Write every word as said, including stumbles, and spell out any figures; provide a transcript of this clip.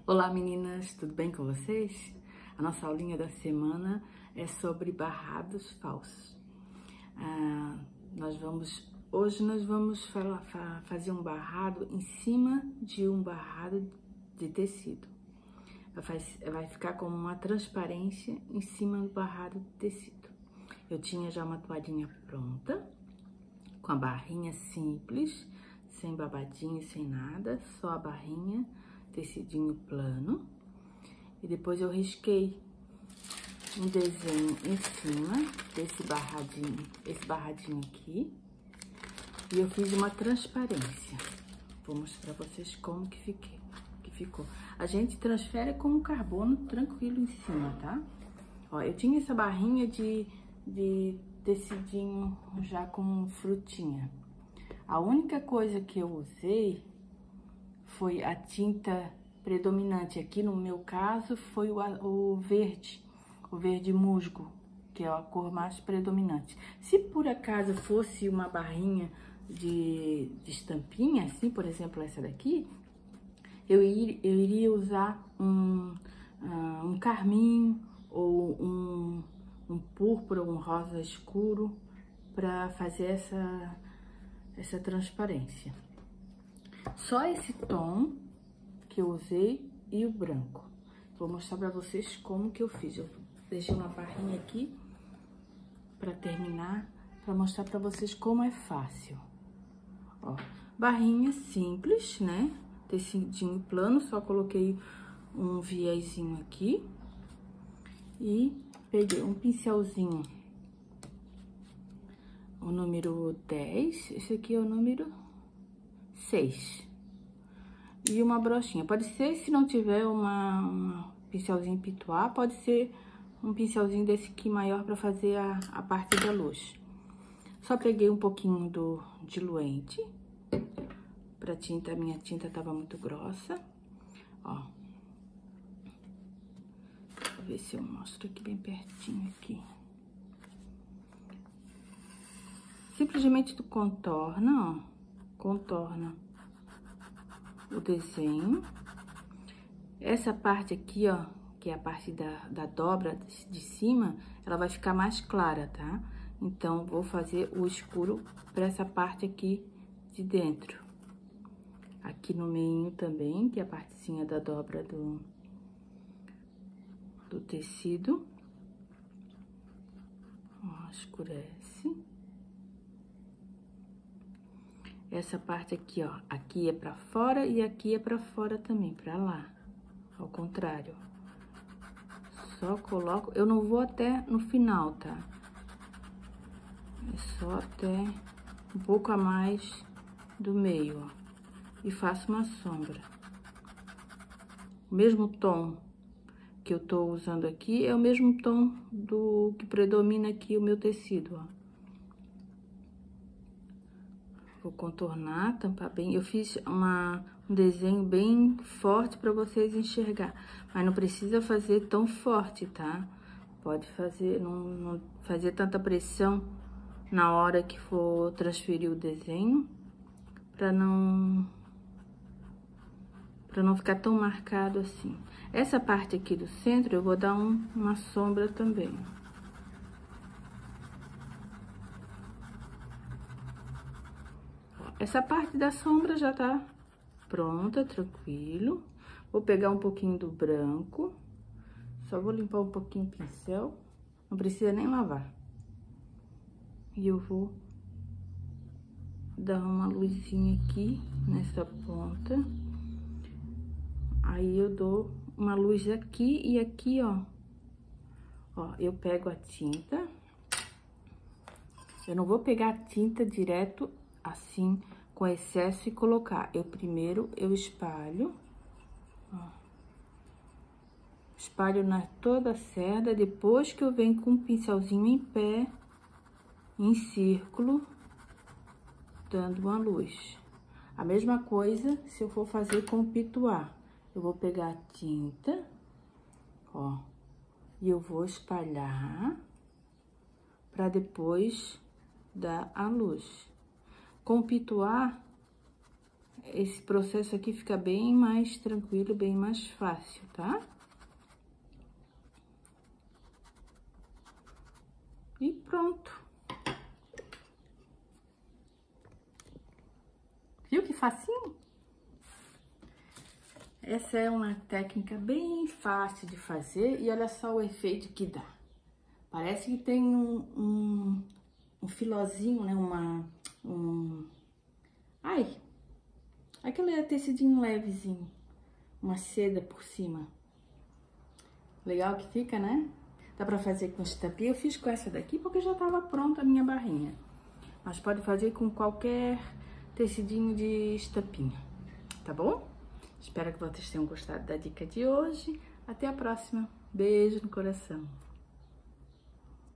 Olá meninas, tudo bem com vocês? A nossa aulinha da semana é sobre barrados falsos. Ah, nós vamos, hoje nós vamos falar, fa, fazer um barrado em cima de um barrado de tecido. Vai, vai ficar como uma transparência em cima do barrado de tecido. Eu tinha já uma toalhinha pronta, com a barrinha simples, sem babadinho, sem nada, só a barrinha, tecidinho plano. E depois eu risquei um desenho em cima desse barradinho, esse barradinho aqui. E eu fiz uma transparência. Vou mostrar pra vocês como que, fiquei, que ficou. A gente transfere com um carbono tranquilo em cima, tá? Ó, eu tinha essa barrinha de, de tecidinho já com frutinha. A única coisa que eu usei foi a tinta predominante. Aqui no meu caso foi o, o verde, o verde musgo, que é a cor mais predominante. Se por acaso fosse uma barrinha de, de estampinha, assim, por exemplo, essa daqui, eu, ir, eu iria usar um, uh, um carmim ou um, um púrpura, um rosa escuro, para fazer essa, essa transparência. Só esse tom que eu usei e o branco. Vou mostrar pra vocês como que eu fiz. Eu deixei uma barrinha aqui pra terminar, pra mostrar pra vocês como é fácil. Ó, barrinha simples, né? Tecidinho plano, só coloquei um viezinho aqui. E peguei um pincelzinho, o número dez, esse aqui é o número seis. E uma brochinha. Pode ser, se não tiver uma, uma pincelzinho pituá, pode ser um pincelzinho desse aqui maior para fazer a, a parte da luz. Só peguei um pouquinho do diluente pra tinta, a minha tinta tava muito grossa. Ó. Deixa eu ver se eu mostro aqui bem pertinho aqui. Simplesmente tu contorna, ó. Contorna o desenho. Essa parte aqui, ó, que é a parte da, da dobra de cima, ela vai ficar mais clara, tá? Então, vou fazer o escuro para essa parte aqui de dentro. Aqui no meio também, que é a partezinha da dobra do, do tecido. Ó, escurece. Essa parte aqui, ó, aqui é pra fora e aqui é pra fora também, pra lá, ao contrário. Só coloco, eu não vou até no final, tá? É só até um pouco a mais do meio, ó. E faço uma sombra. O mesmo tom que eu tô usando aqui é o mesmo tom do que predomina aqui o meu tecido, ó. Vou contornar, tampar bem. Eu fiz uma, um desenho bem forte para vocês enxergar. Mas não precisa fazer tão forte, tá? Pode fazer, não, não fazer tanta pressão na hora que for transferir o desenho. Pra não... Pra não ficar tão marcado assim. Essa parte aqui do centro, eu vou dar um, uma sombra também. Essa parte da sombra já tá pronta, tranquilo. Vou pegar um pouquinho do branco. Só vou limpar um pouquinho o pincel. Não precisa nem lavar. E eu vou dar uma luzinha aqui nessa ponta. Aí eu dou uma luz aqui e aqui, ó. Ó, eu pego a tinta. Eu não vou pegar a tinta direto assim, com excesso e colocar. Eu primeiro, eu espalho, ó. Espalho na toda a cerda, depois que eu venho com um pincelzinho em pé, em círculo, dando uma luz. A mesma coisa se eu for fazer com o pituá. Eu vou pegar a tinta, ó, e eu vou espalhar para depois dar a luz. Com o pituá, esse processo aqui fica bem mais tranquilo, bem mais fácil, tá? E pronto. Viu que facinho? Essa é uma técnica bem fácil de fazer e olha só o efeito que dá. Parece que tem um, um, um filozinho, né? Uma... Um... Ai! Aquele tecidinho levezinho. Uma seda por cima. Legal que fica, né? Dá pra fazer com estampinha. Eu fiz com essa daqui porque já tava pronta a minha barrinha. Mas pode fazer com qualquer tecidinho de estampinha, tá bom? Espero que vocês tenham gostado da dica de hoje. Até a próxima. Beijo no coração.